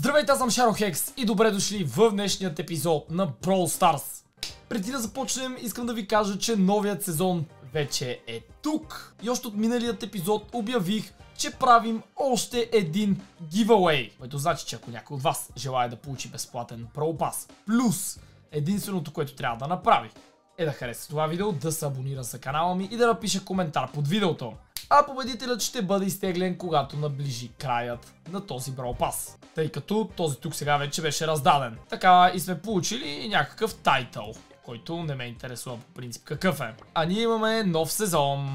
Здравейте, аз съм Шарохекс и добре дошли в днешният епизод на Brawl Stars. Преди да започнем, искам да ви кажа, че новият сезон вече е тук. И още от миналият епизод обявих, че правим още един giveaway. Което значи, че ако някой от вас желая да получи безплатен Brawl Pass, плюс единственото, което трябва да направи, е да хареса това видео, да се абонира за канала ми и да напише коментар под видеото. А победителят ще бъде изтеглен, когато наближи краят на този Brawl Pass. Тъй като този тук сега вече беше раздаден. Така и сме получили някакъв тайтъл, който не ме интересува по принцип какъв е. А ние имаме нов сезон.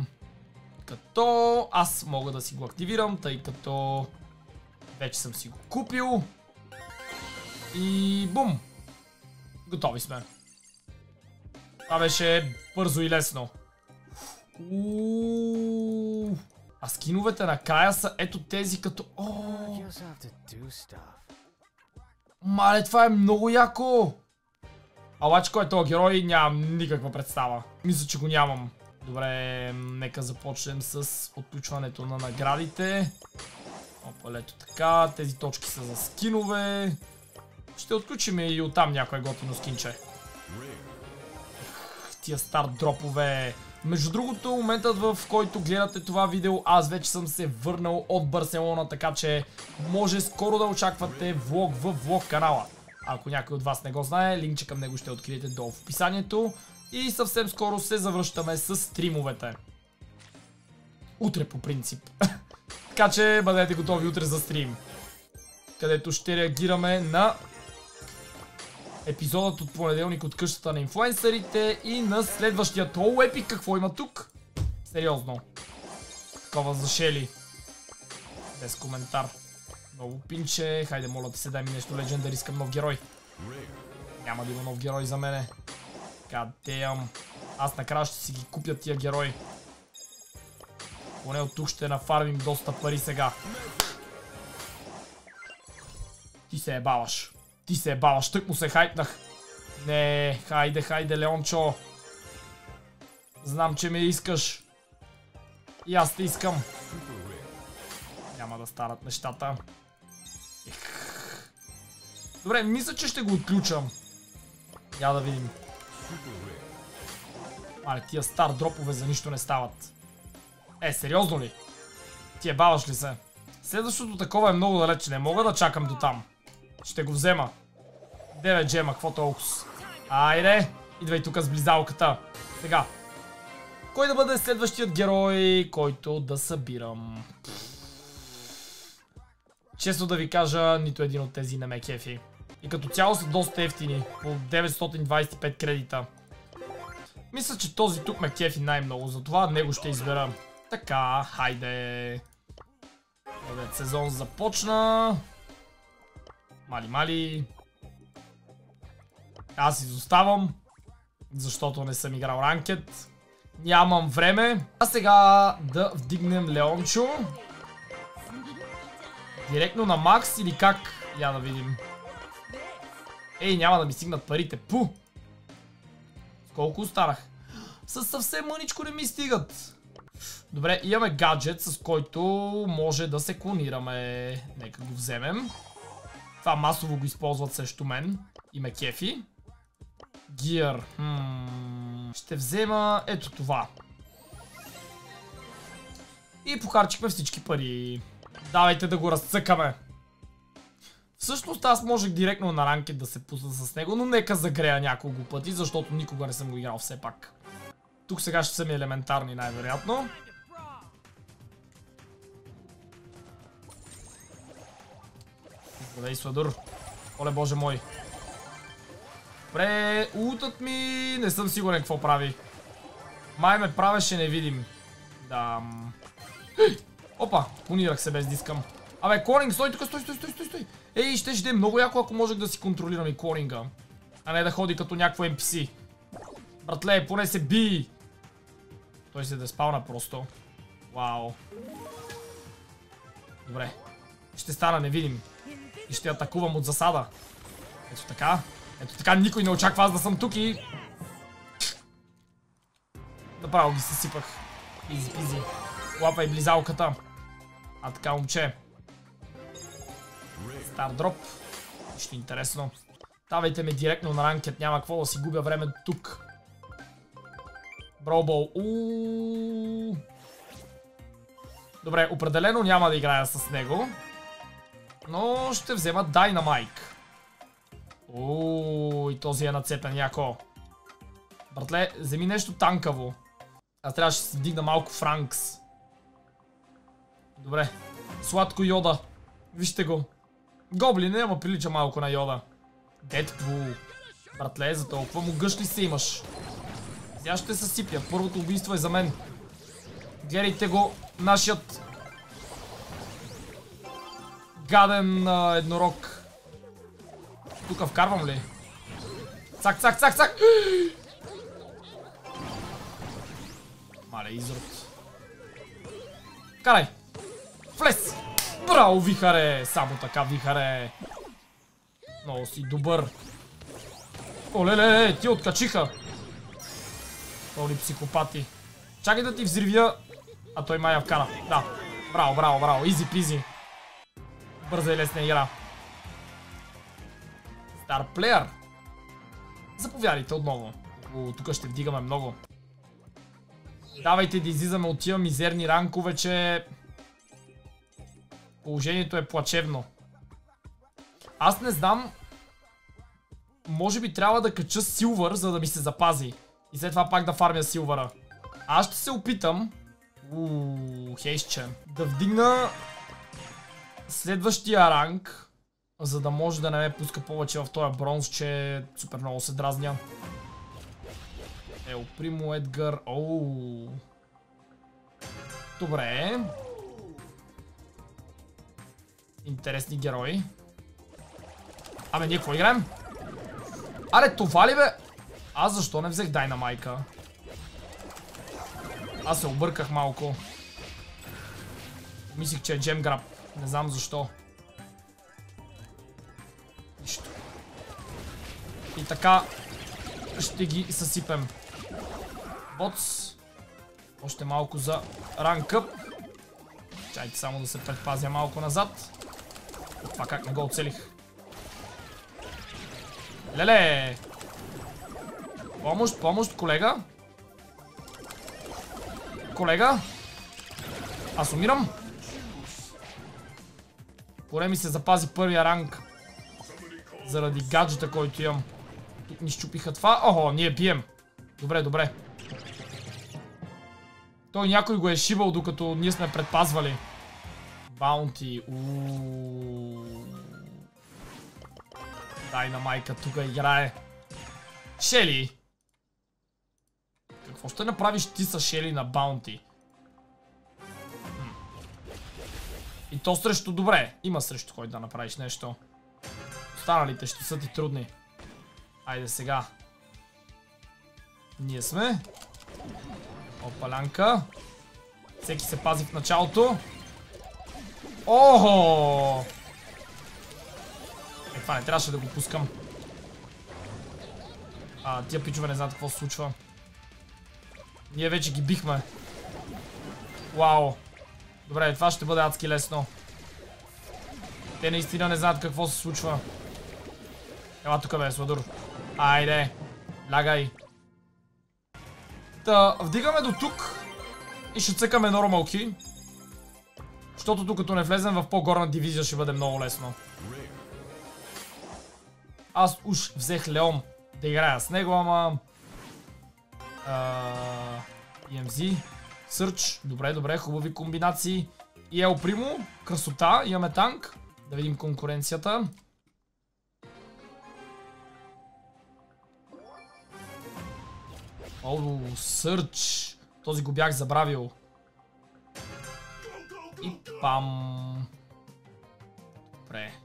Като аз мога да си го активирам, тъй като вече съм си го купил. И бум! Готови сме. Това беше бързо и лесно. А скиновете накрая са ето тези като... Мале, това е много яко! А обаче кой е този герой? Нямам никаква представа. Мисля, че го нямам. Добре, нека започнем с отключването на наградите. Опа, ето така. Тези точки са за скинове. Ще отключим и оттам някое готино скинче. Тия стар дропове. Между другото, моментът в който гледате това видео, аз вече съм се върнал от Барселона, така че може скоро да очаквате влог в влог канала. Ако някой от вас не го знае, линкче към него ще откриете долу в описанието. И съвсем скоро се завръщаме с стримовете. Утре по принцип. Така че бъдете готови утре за стрим, където ще реагираме на епизодът от понеделник от къщата на инфлуенсърите и на следващият. О, епик, какво има тук? Сериозно. Такова за Шели. Без коментар. Много пинче. Хайде, моля ти се, дай ми нещо легендари, искам нов герой. Няма да има нов герой за мене. God damn. Аз накрая ще си ги купя тия герои. Поне от тук ще нафармим доста пари сега. Ти се ебаваш. Ти се ебаваш, тък му се хайпнах. Не, хайде, Леончо. Знам, че ме искаш. И аз те искам. Няма да старат нещата. Добре, мисля, че ще го отключам. Я да видим. Мале, тия стар дропове за нищо не стават. Сериозно ли? Ти ебаваш ли се? Следващото такова е много далеч, не мога да чакам до там. Ще го взема. 9 джема, какво толкова? Айде, идвай тук с близалката. Сега. Кой да бъде следващият герой, който да събирам? Честно да ви кажа, нито един от тези не ме кефи. И като цяло са доста ефтини. По 925 кредита. Мисля, че този тук ме кефи най-много, затова него ще избера. Така, хайде. Новият сезон започна. Мали. Аз изоставам, защото не съм играл ранкет. Нямам време. А сега да вдигнем Леончо. Директно на макс или как? Я да видим. Няма да ми стигнат парите. Пу! Колко остарах? Със съвсем мъничко не ми стигат. Добре, имаме гаджет, с който може да се клонираме. Нека го вземем. Това масово го използват срещу мен. И ме кефи. Гир. Ще взема ето това. И похарчихме всички пари. Давайте да го разцъкаме. Всъщност аз можех директно на ранкет да се пусна с него, но нека загрея няколко пъти, защото никога не съм го играл все пак. Тук сега ще са ми елементарни най-вероятно. Здравей, Сладур. Оле, боже мой. Добре, ултът ми не съм сигурен какво прави. Май ме правеше невидим. Да. Опа, клонирах се без да искам. Абе, клонинг, стой тук, стой. Ще е много яко, ако можех да си контролирам и клонинга. А не да ходи като някакво NPC. Братле, поне се би. Той се деспауна просто. Вау. Добре. Ще стана невидим. И ще атакувам от засада. Ето така, никой не очаква аз да съм тук и... Направо ги съсипах. Изи. Лапай близалката. А така, момче. Стар дроп. Нищо интересно. Давайте ме директно на ранкет, няма какво да си губя време тук. Броубол. Добре, определено няма да играя с него. Но ще взема Дайнамайк. И този е нацепен яко. Братле, вземи нещо танкаво. Аз трябваше да си вдигна малко Франкс. Добре. Сладко Йода. Вижте го. Гоблин, ама прилича малко на Йода. Дедпул. Братле, за толкова му гъш ли се имаш? Сега ще се сипя. Първото убийство е за мен. Гледайте го. Нашият гаден еднорог. Тук вкарвам ли? Цак, цак, цак, цак! Мале, изрод. Карай! Влез! Браво, Вихаре! Само така, Вихаре! Много си добър. Оле-ле, ти откачиха! Толи психопати. Чакай да ти взривя. А той май я вкара. Да. Браво, браво, браво. Изи пизи. Бърза и лесна игра. Стар плеер. Заповядайте отново. Тук ще вдигаме много. Давайте да излизаме от тия мизерни ранкове, че положението е плачевно. Аз не знам. Може би трябва да кача силвър, за да ми се запази. И след това пак да фармя силвъра. Аз ще се опитам. Хейсче. Да вдигна следващия ранг, за да може да не ме пуска повече в този бронз, че супер много се дразня. Примо Едгар. Добре. Интересни герои. Абе, ние какво играем? Аре, това ли бе? Аз защо не взех Дайнамайка? Аз се обърках малко. Мислих, че е джемграб. Не знам защо. Нищо. И така ще ги съсипем. Боц. Още малко за ранкъп. Чайте само да се предпазя малко назад. Това как не го оцелих. Леле! Помощ, помощ, колега. Колега. Аз умирам. Поне ми се запази първия ранг. Заради гаджета, който имам. Тук ни щупиха това. Охо, ние бием. Добре, добре. Той някой го е шибал, докато ние сме предпазвали. Баунти. Дайнамайка тук играе. Шели. Какво ще направиш ти с Шели на Баунти? И то срещу добре. Има срещу кой да направиш нещо. Останалите ще са ти трудни. Айде сега. Ние сме. Опалянка. Всеки се пази в началото. Охо! Това не трябваше да го пускам. Тия пичове не знаят какво се случва. Ние вече ги бихме. Вау. Добре, това ще бъде адски лесно. Те наистина не знаят какво се случва. Ела тук бе, Сладур. Айде. Лягай. Та, вдигаме до тук. И ще цъкаме нормалки. Защото тук като не влезем в по-горна дивизия ще бъде много лесно. Аз уж взех Леон да играя с него, ама... EMZ. Сърч. Добре, добре, хубави комбинации. И Ел Примо. Красота. Имаме танк. Да видим конкуренцията. Сърч. Този го бях забравил. И пам. Добре.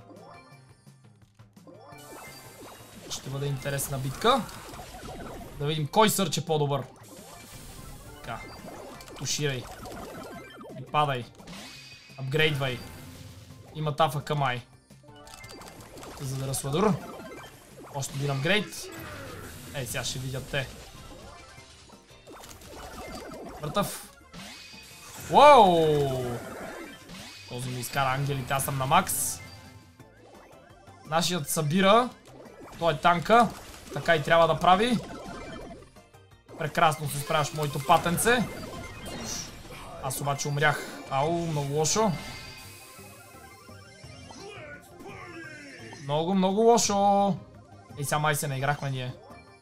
Ще бъде интересна битка. Да видим кой Сърч е по-добър. Така. Туширай. И падай. Апгрейдвай. Има тафа към май. За да разсладур. Още един апгрейд. Ей, сега ще видят те. Въртъв. Уоу! Този ми изкара ангелите, аз съм на макс. Нашият събира. Той е танка. Така и трябва да прави. Прекрасно се справяш, моето патенце. Аз обаче умрях. Ау, много лошо. Много, много лошо. Ей, сега май се не играхме ние.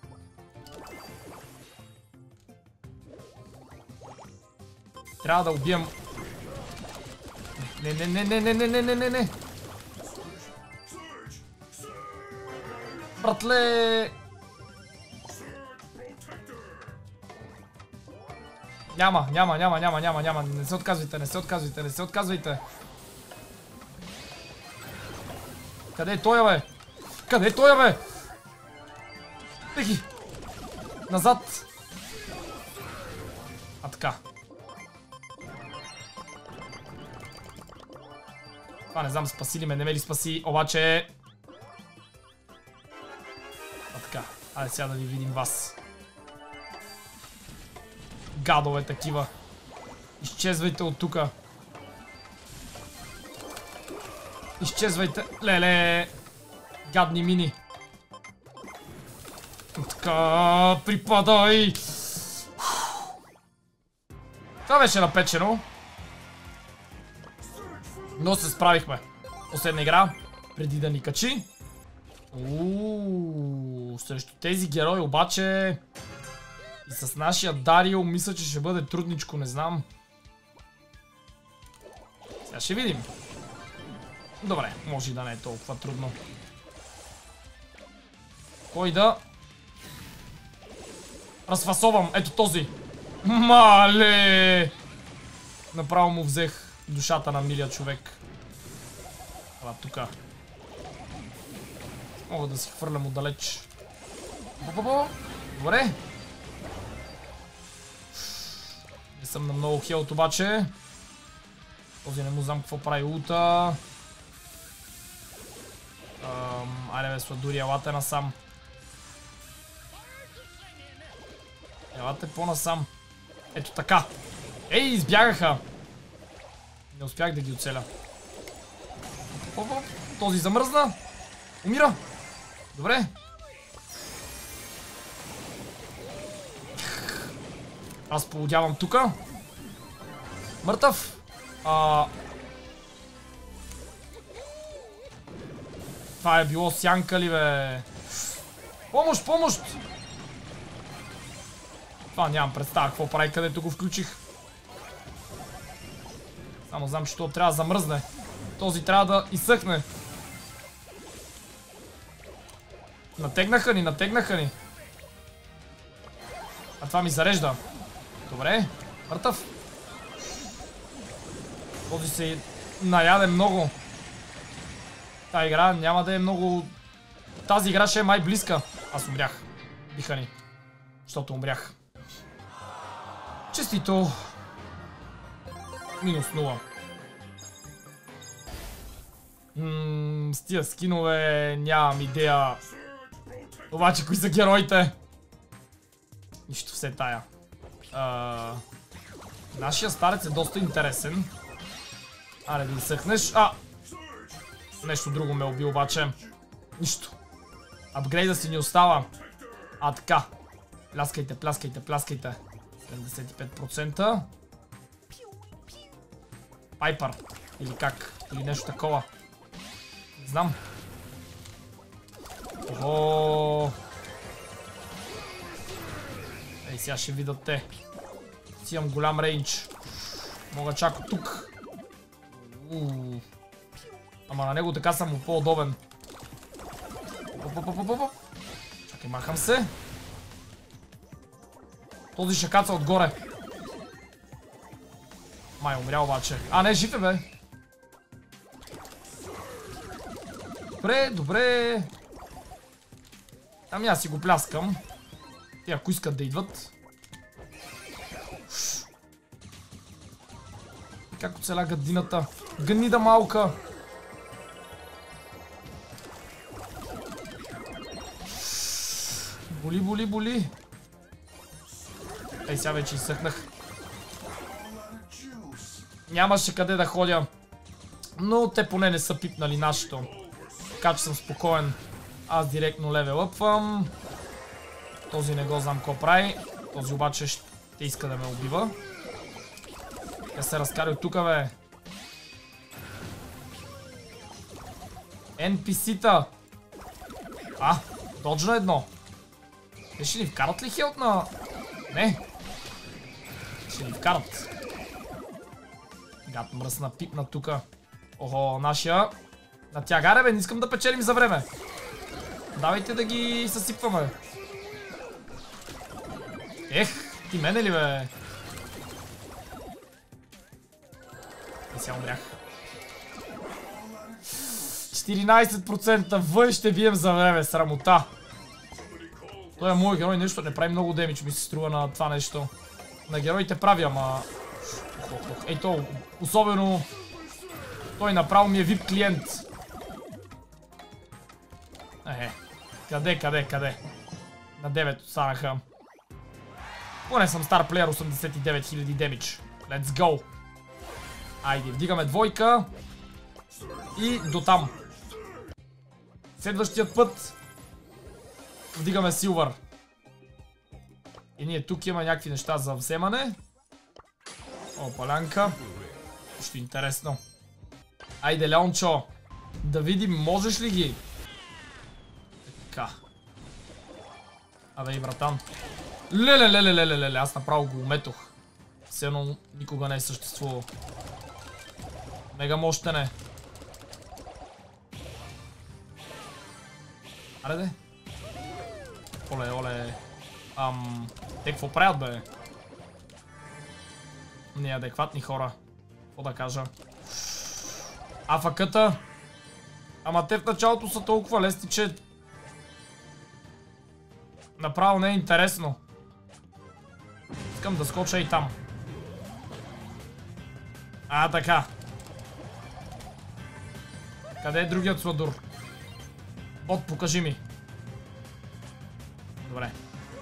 Трябва да убием. Не. Братле! Няма. Не се отказвайте. Къде е той, бе? Теги! Назад! А така. Това не знам, спаси ли ме, не ме ли спаси, обаче... А така, айде сега да ви видим вас. Гадове такива. Изчезвайте от тука. Изчезвайте. Леле. Гадни мини. Така, припадай. Това беше напечено. Но се справихме. Последна игра, преди да ни качи. Срещу тези герои обаче и с нашия Дарио мисля, че ще бъде трудничко, не знам. Сега ще видим. Добре, може и да не е толкова трудно. Кой да разфасовам? Ето този. Мале! Направо му взех душата на милия човек. Ела тука. Мога да си хвърлям отдалеч. Добре. Не съм на много хелт обаче. Този не му знам какво прави улта. Айде бе, сладури, елате насам. Елате по-насам. Ето така. Ей, избягаха. Не успях да ги оцеля. Този замръзна. Умира. Добре. Аз полудявам тука. Мъртъв. Това е било сянка ли, бе? Помощ, помощ! Това нямам представа какво прави, където го включих. Само знам, че това трябва да замръзне. Този трябва да изсъхне. Натегнаха ни. А това ми зарежда. Добре. Мъртъв. Този се наяде много. Тази игра няма да е много... Тази игра ще е май близка. Аз умрях. Биха ни. Защото умрях. Честито. Минус 0. С тия скинове нямам идея. Обаче кои са героите? Нищо все тая. Нашия старец е доста интересен. Аре да изсъхнеш. Нещо друго ме уби обаче. Нищо. Апгрейда си ни остава. Така. Пляскайте. 75%. Пайпър. Или как? Или нещо такова. Не знам. Ого. Ей, сега ще видят те. Си имам голям рейндж. Мога чак от тук. Ама на него така съм му по-удобен. Чакай, махам се. Този ще каца отгоре. Май умря обаче. Не, жив е, бе. Добре. Ами аз си го пляскам. Те ако искат да идват. Как оцеля гадината? Гнида малка. Боли. Ей, сега вече изсъхнах. Нямаше къде да ходя. Но те поне не са пипнали нашето. така че съм спокоен. Аз директно левелъпвам. Този не го знам какво прави. Този обаче ще иска да ме убива. Я се разкарай от тука, бе. NPC-та. Доджна едно. Те ще ни вкарат ли хелт на... Не. Ще ни вкарат. Гад мръсна, пипна тука. Охо, нашия. Натягаре, бе, не искам да печелим за време. Давайте да ги съсипваме. Ех, ти мене ли, бе? И сега умрях. 14% вън ще бием за време, срамота. Той е мой герой, нещо не прави много демидж, ми се струва на това нещо. На героите прави, ама... Ей то, особено... Той направо ми е VIP клиент. Къде? На 9 останаха. Поне съм стар плеер, 89 000 демидж. Let's go! Айде, вдигаме двойка. И до там. Следващият път вдигаме силвър. И ние тук има някакви неща за вземане. О, палянка. Нещо интересно. Айде, Леончо. Да видим, можеш ли ги? Така. Абе и братан. Леле, аз направо го уметох. Все едно никога не е съществувал. Мега мощен е. Аре де. Оле. Те какво правят, бе? Неадекватни хора. Какво да кажа? АФК-та. Ама те в началото са толкова лесни, че... Направо не е интересно. Искам да скоча и там. Така. Къде е другият сладур? Бот, покажи ми. Добре.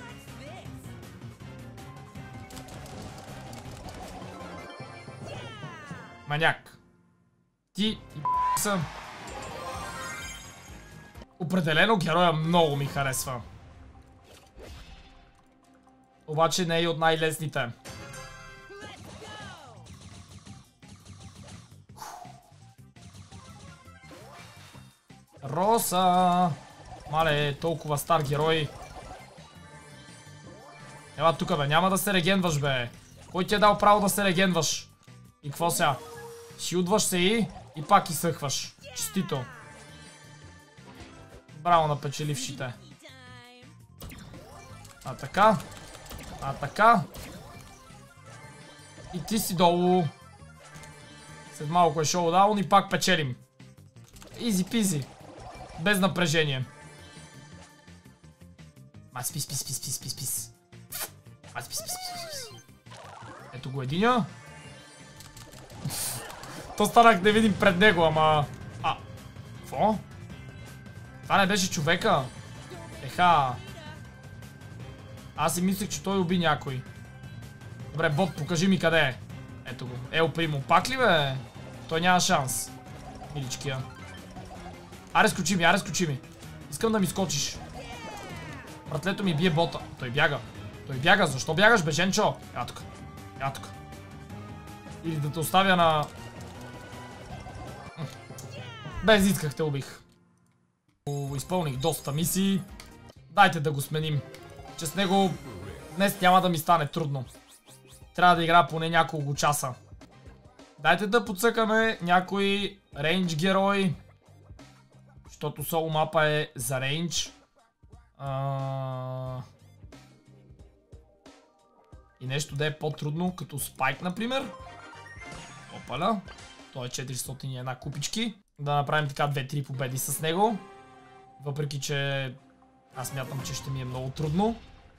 Маняк. Ти съм. Определено героя много ми харесва. Обаче не е и от най-лесните. Роса! Мале, толкова стар герой. Ела тука, бе, няма да се регенваш, бе. Кой ти е дал право да се регенваш? И какво сега? Шилдваш се и пак изсъхваш. Честито. Браво на печелившите. Така. Така. И ти си долу. След малко е шоудаун и пак печелим. Изи пизи. Без напрежение. Спис. Ето го единя. То станах да видим пред него, ама... Какво? Това не беше човека? Еха. Аз си мислех, че той уби някой. Добре, бот, покажи ми къде е. Ето го. Ел Примо. Пак ли, бе? Той няма шанс. Миличкия. Аре, скочи ми. Искам да ми скочиш. Братлето ми бие бота. Той бяга. Защо бягаш, бе, женчо? Я тук. Или да те оставя на... Без исках те убих. Изпълних доста мисии. Дайте да го сменим. Че с него днес няма да ми стане трудно. Трябва да игра поне няколко часа. Дайте да подсъкаме някой рейндж герой. Защото соло мапа е за рейндж. И нещо да е по-трудно, като Спайк, например. Опаля. Той е 401 купички. Да направим така 2-3 победи с него. Въпреки, че аз смятам, че ще ми е много трудно.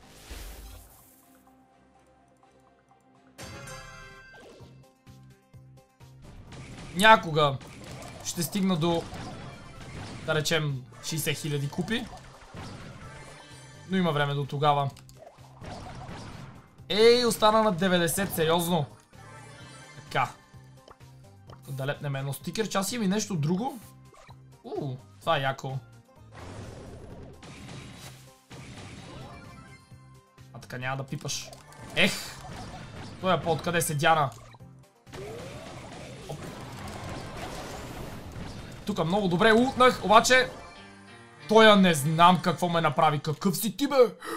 Някога ще стигна до, да речем, 60 000 купи. Но има време до тогава. Ей, остана на 90, сериозно. Така. Да лепнем едно стикер. Аз имам и нещо друго. Това е яко. А така няма да пипаш. Ех! Той е по-откъде се Диана. Тук много добре ултнах, обаче той не знам какво ме направи. Какъв си ти, бе?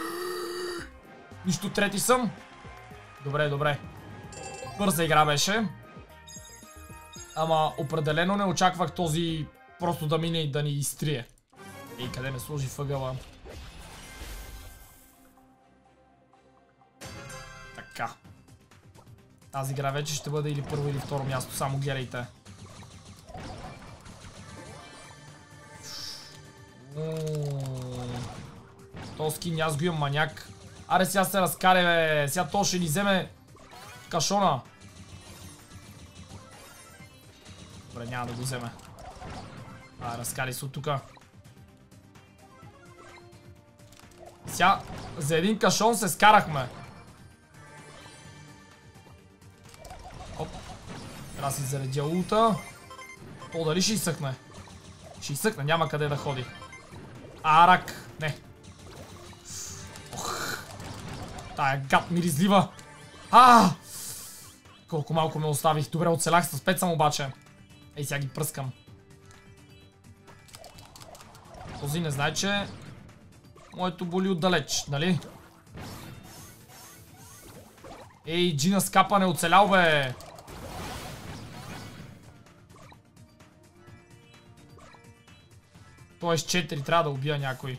Нищо трети съм. Добре, добре. Бърза игра беше. Ама определено не очаквах този просто да мине и да ни изтрие. Ей, къде ме сложи въгъла? Така. Тази игра вече ще бъде или първо или второ място, само гледайте. То скин аз го имам, маняк. Аре сега се разкаре, бе. Сега то ще ни вземе кашона. Добре, няма да го вземе. Разкари се от тука. Сега за един кашон се скарахме. Оп. Трябва да си заредя улта. То дали ще изсъхне? Ще изсъхне, няма къде да ходи. Арак, не. Ох. Тая гад миризлива. Колко малко ме оставих. Добре, оцелях с 5 съм обаче. Ей, сега ги пръскам. Този не знае, че моето боли отдалеч, нали? Ей, Джина Скапа не оцелял, бе. Той е с 4, трябва да убия някой.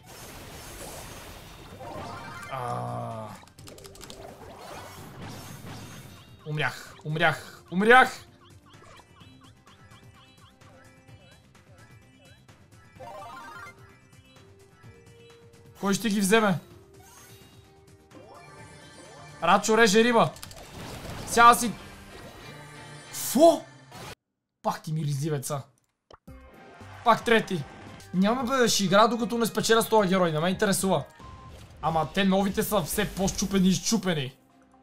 Умрях, умрях, умрях! Кой ще ги вземе? Рачо реже риба. Сега си... Фу! Пак ти миризливеца. Пак трети. Няма бе да ще игра, докато не спечеля с този герой. Не ме интересува. Ама те новите са все по-щупени и щупени.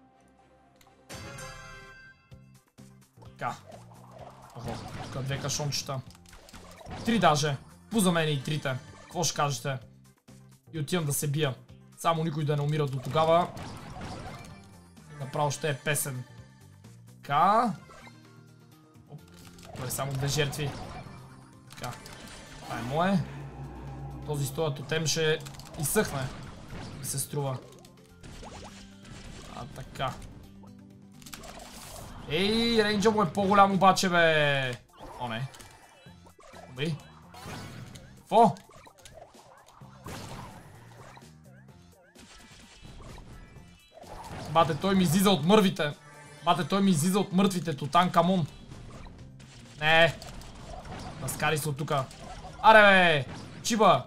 Така. Охо, тук 2 кашончета. 3 даже. Пуза мене и 3-те. Какво ще кажете? И отивам да се бия. Само никой да не умира до тогава. Направо ще е песен. Така. Оп. Това е само 2 жертви. Така. Това е мое. Този стоя тотем ще изсъхне. И се струва. Така. Ей, рейнджа му е по-голям обаче, бе. О, не. Умри. Фо? Бате, той ми излиза от мървите. Бате, той ми излиза от мъртвите. Тутанкамон. Не. Наскари се от тука. Аре, бе. Чиба.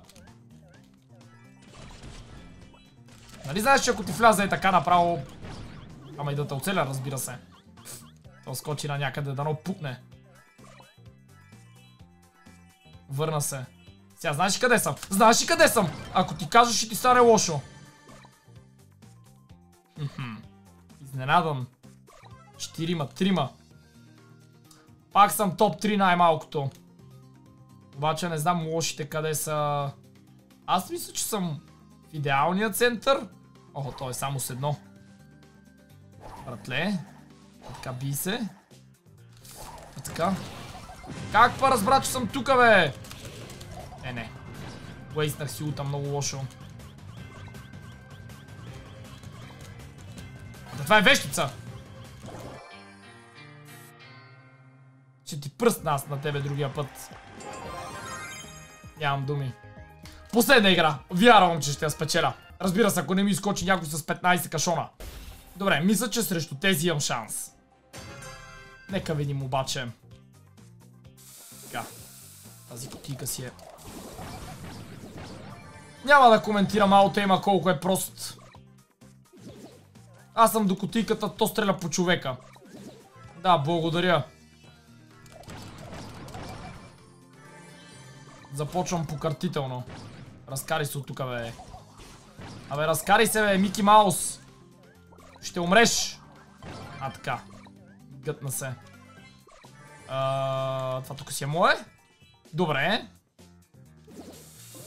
Нали знаеш, че ако ти вляза е така направо... Ама и да те оцеля, разбира се. То скочи на някъде, дано пукне. Върна се. Сега знаеш ли къде съм? Знаеш ли къде съм? Ако ти кажеш, ще ти стане лошо. Изненадан. 4-3. Пак съм топ 3 най-малкото. Обаче не знам лошите къде са. Аз мисля, че съм в идеалния център. Охо, той е само с едно. Братле. Така би се. Така. Как па разбра, че съм тука, бе? Не. Уейснах си улта много лошо. Това е вещица! Ще ти пръсна аз на тебе другия път. Нямам думи. Последна игра. Вярвам, че ще я спечеля. Разбира се, ако не ми изкочи някой с 15 кашона. Добре, мисля, че срещу тези имам шанс. Нека видим обаче. Така. Тази кутийка си е... Няма да коментирам аутейма колко е прост. Аз съм до кутийката, то стреля по човека. Да, благодаря. Започвам покъртително. Разкари се от тука, бе. Абе, разкари се, бе, Мики Маус. Ще умреш. Така. Гътна се. Това тук си е мое. Добре.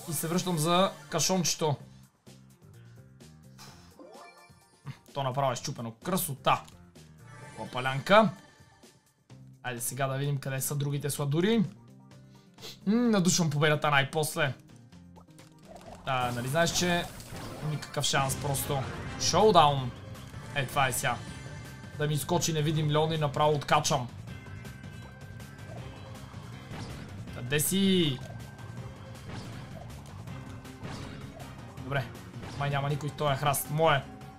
И се връщам за кашончето. То направо е счупено. Красота. Опалянка. Айде сега да видим къде са другите сладури. Надушвам победата най-после. Нали знаеш, че никакъв шанс просто. Шоудаун. Това е сега. Да ми изкочи невидим Леон и направо откачам. Къде си? Добре. Май няма никой, той е храст. Мое.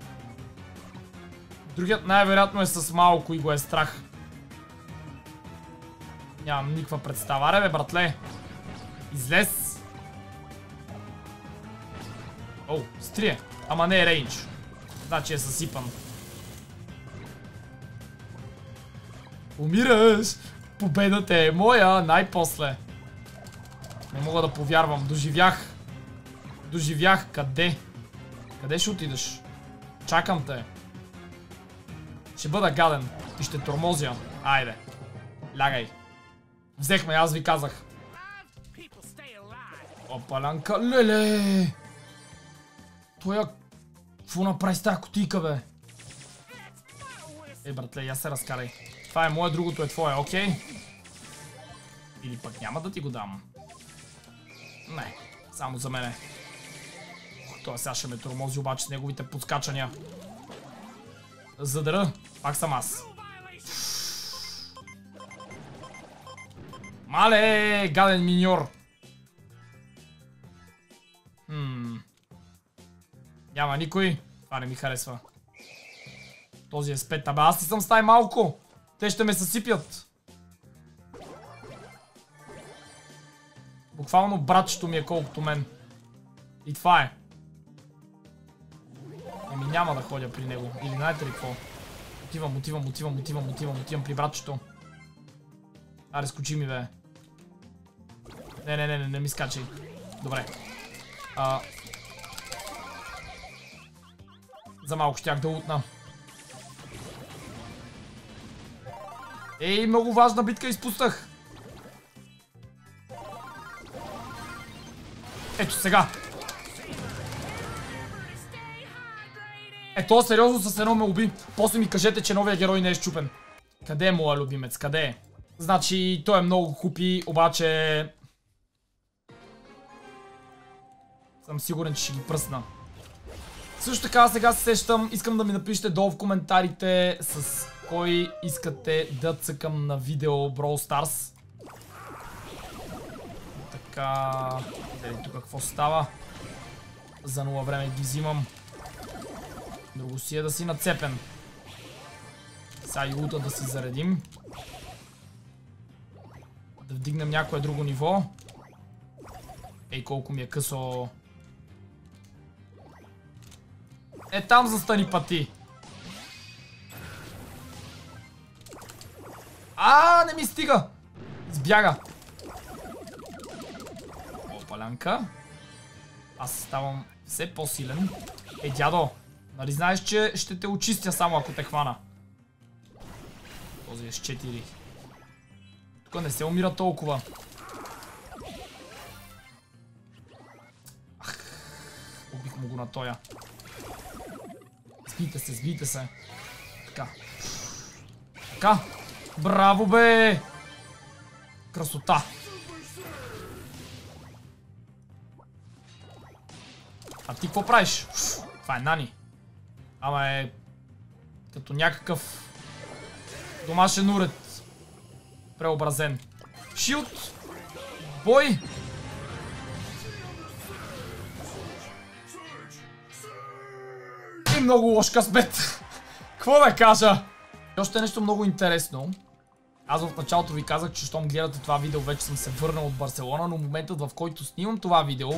Другият най-вероятно е с малко и го е страх. Нямам никаква представа. Аре бе, братле. Излез. О, стрие. Ама не е рейндж. Значи е съсипан. Умираш. Победата е моя. Най-после. Не мога да повярвам. Доживях. Доживях. Къде? Къде ще отидеш? Чакам те. Ще бъда гаден. И ще тормозя. Айде. Лягай. Взехме, аз ви казах. Опалянка. Леле! Тоя... Какво направи с тази кутийка, бе? Братле, я се разкарай. Това е мое, другото е твое, окей? Или пък няма да ти го дам. Не, само за мене. Той сега ще ме тормози обаче с неговите подскачания. Задъра, пак съм аз. Мале, гаден миньор. Няма никой. Това не ми харесва. Този е спет. Абе, аз ли съм стай малко? Те ще ме съсипят. Буквално братчето ми е колкото мен. И това е. Няма да ходя при него. Или знаете ли какво? Отивам при братчето. Аре, скочи ми, бе. Не ми скачай. Добре. За малко щях да утна. Много важна битка изпуснах. Ето сега. Ето, сериозно с едно ме уби. После ми кажете, че новия герой не е счупен. Къде е моя любимец? Къде е? Значи, той е много хупи, обаче... Съм сигурен, че ще ги пръсна. Също така, сега се сещам, искам да ми напишете долу в коментарите с кой искате да цъкам на видео Brawl Stars. Така... Дали тук какво става? За 0 време ги взимам. Друго си е да си нацепен. Сега и лута да си заредим. Да вдигнем някое друго ниво. Колко ми е късо. Там застани пъти. Не ми стига. Избяга. Опалянка. Аз ставам все по-силен. Дядо. Нали знаеш, че ще те очистя само ако те хвана. Този е с 4. Тук не се умира толкова. Убих му го на тоя. Сбийте се. Така. Така. Браво, бе! Красота. А ти какво правиш? Това е Нани. Ама е... като някакъв... домашен уред. Преобразен. Шилд! Бой! И много лош късмет. Какво да кажа? И още нещо много интересно. Аз в началото ви казах, че щом гледате това видео, вече съм се върнал от Барселона, но моментът, в който снимам това видео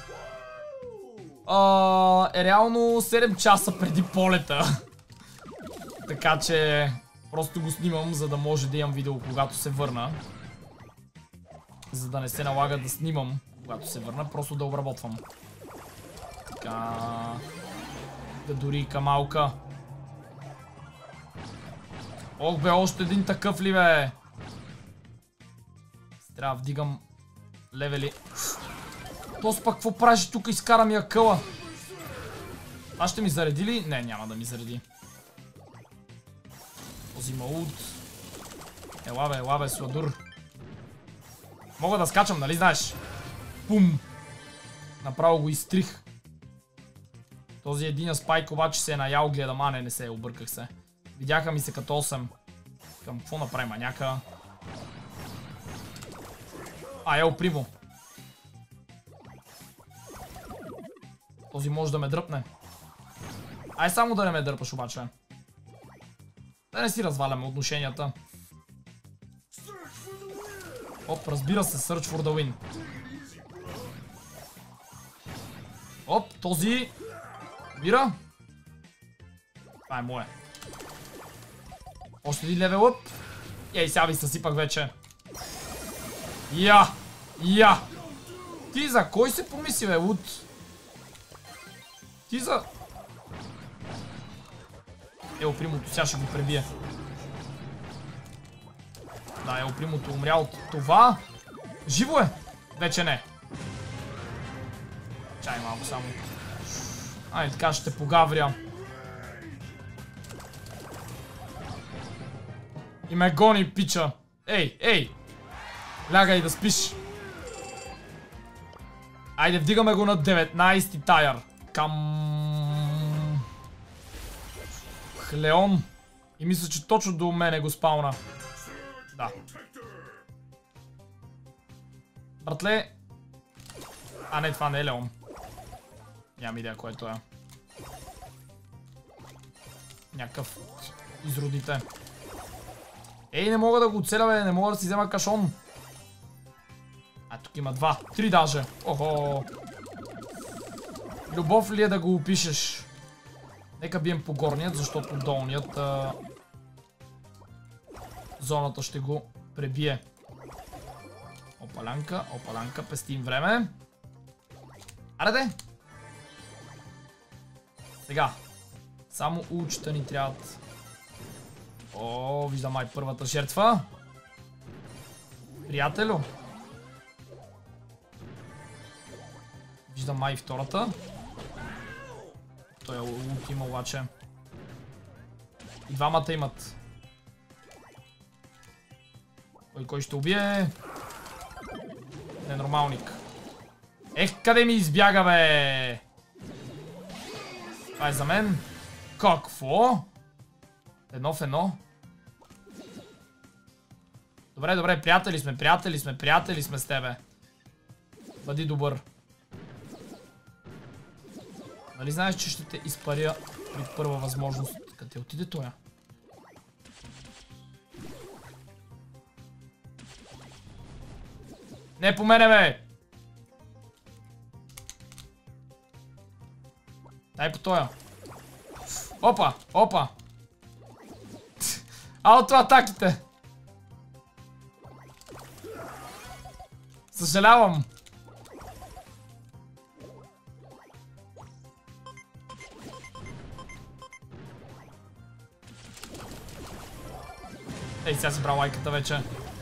е реално 7 часа преди полета. Така че просто го снимам, за да може да имам видео, когато се върна. За да не се налага да снимам, когато се върна, просто да обработвам. Така... Да дори камалка. Ох бе, още един такъв ли бе? Трябва да вдигам левели. Този пак какво правиш тук, изкара ми акъла. Това ще ми зареди ли? Не, няма да ми зареди. Този има улт. Ела бе, сладур. Мога да скачам, нали знаеш? Пум! Направо го изтрих. Този единия спайк обаче се е наял, гледам, а не се, обърках се. Видяха ми се като 8. Към какво направи маняка? Ел примо. Този може да ме дръпне. Ай само да не ме дърпаш обаче. Да не си разваляме отношенията. Оп, разбира се, Search for the win. Оп, този... Мира. Това е мое. Още един левел ъп. Ей, сега ви съсипах вече. Я! Ти за кой се помисли, бе, Лут? Ти за... Примото сега ще го пребие. Да, Примото умря от това. Живо е! Вече не. Чай малко само. Ай, така ще погавря. И ме гони, пича. Ей! Лягай да спиш. Айде, вдигаме го на 19-ти тайър. Към... Хлеон. И мисля, че точно до мене го спауна. Да. Братле. А не, това не е Леон. Нямам идея което е. Някакъв изродите. Ей, не мога да го оцеля, бе, не мога да си взема кашон. А, тук има 2, 3 даже. Охо. Любов ли е да го опишеш? Нека бием по горният, защото долният зоната ще го пребие. Опалянка, пестим време. Аре. Сега. Само улчета ни трябват. О, виждам май първата жертва. Приятелю. Виждам май втората. Той е улт има обаче. И двамата имат. Кой ще убие? Ненормалник. Ех, къде ми избяга, бе? Това е за мен. Какво? Едно в едно. Добре, приятели сме с тебе. Бъди добър. Нали знаеш, че ще те изпаря при първа възможност? Къде отиде тоя? Не по мене, бе! Дай по тоя. Опа! Аутоатаките! Съжалявам. Ей, сега си брал лайката вече.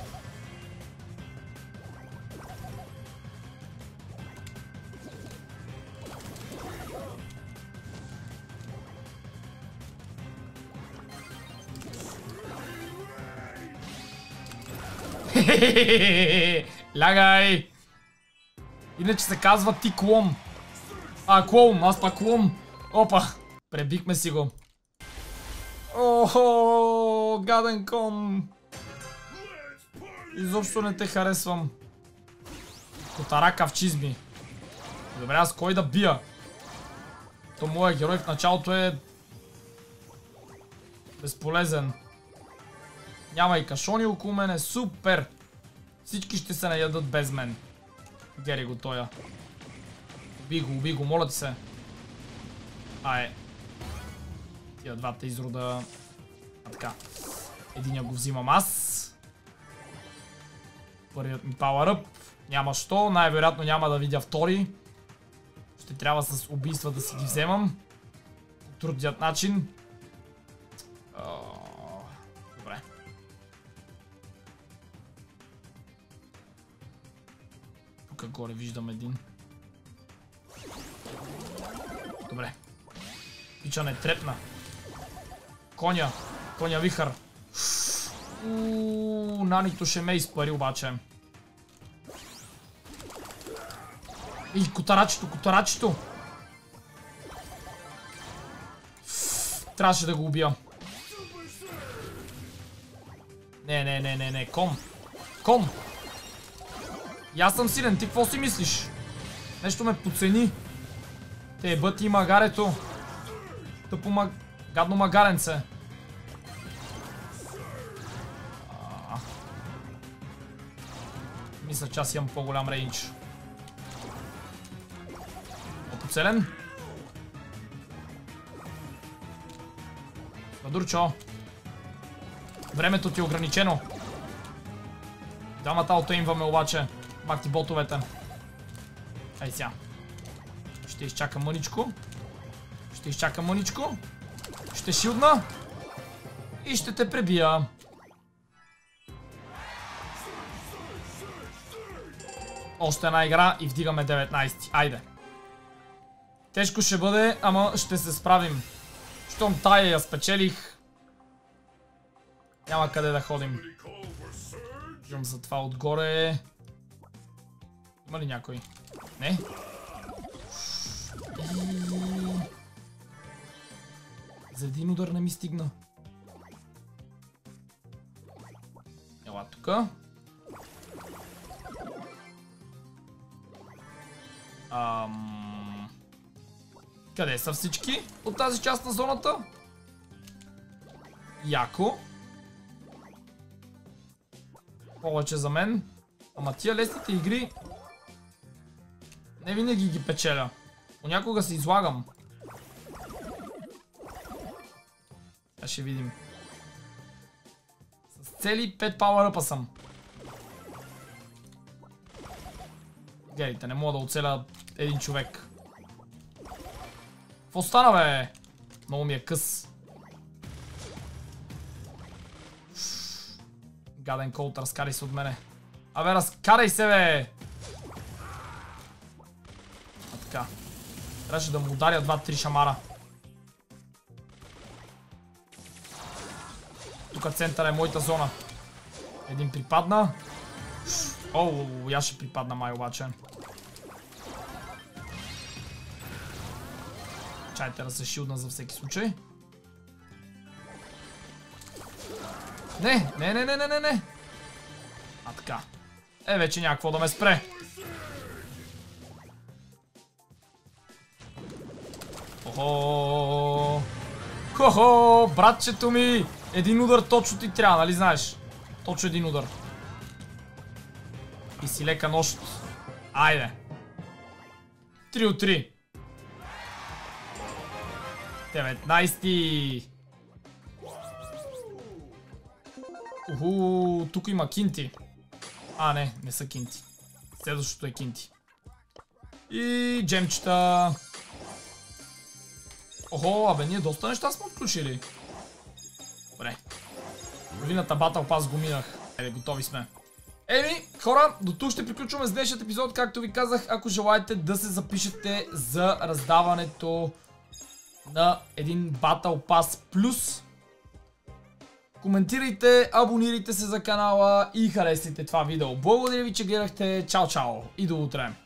Лягай! Иначе се казва ти клон. Клон, аз пак клон. Опа, пребихме си го. Охо, гаден кон. Изобщо не те харесвам. Котарака в чизми. Добре, аз кой да бия? То моя герой в началото е... безполезен. Няма и кашони около мене. Супер! Всички ще се наядат без мен. Гери го тоя. Уби го, моля ти се. Тия двата изрода... така. Единия го взимам аз. Първият ми power up. Няма що, най-вероятно няма да видя втори. Ще трябва с убийства да си ги вземам. По трудният начин. Добре. Тук горе виждам един. Добре. Пича не трепна. Коня. Коня вихър. Нанито ще ме изпари обаче. И котарачето. Трябваше да го убия. Не. Ком. И аз съм силен, ти какво си мислиш? Нещо ме подцени. Те бъти магарето. Тъпо гадно магаренце. Мисля, че аз имам по-голям рейндж. Опоцелен. Бадурчо. Времето ти е ограничено. Двамата аутоимваме обаче. Бах ти ботовете. Ай сега. Ще изчакам мъничко. Ще шилдна. И ще те пребия. Още една игра и вдигаме 19. Айде. Тежко ще бъде, ама ще се справим. Щом тая я спечелих. Няма къде да ходим. Виждам за това отгоре. Има ли някой? Не? За един удар не ми стигна. Ела тука. Къде са всички от тази част на зоната? Яко. Повече за мен. Ама тия лесните игри не винаги ги печеля. Понякога се излагам. А ще видим. С цели 5 power-up съм. Гледайте, не мога да оцеля един човек. Какво стана, бе? Много ми е къс. Гаден Колт, разкарай се от мене. Абе, разкарай се, бе! А така. Трябваше да му ударя 2-3 шамара. Тук център е моята зона. Един припадна. Оу, я ще припадна май обаче. Чайте да се шилдна за всеки случай. Не. А така. Вече някакво да ме спре. Хо-хо, братчето ми! Един удар точно ти трябва, нали знаеш? Точно един удар. И си лека нощ. Айде. 3 от 3. 19. Тук има кинти. Не са кинти. Следващото е кинти. И джемчета. Абе, ние доста неща сме отключили. Добре. Половината Battle Pass го минах. Готови сме. Хора, до тук ще приключваме с днешният епизод. Както ви казах, ако желаете да се запишете за раздаването на един Battle Pass Plus, коментирайте, абонирайте се за канала и харесайте това видео. Благодаря ви, че гледахте. Чао и до утре!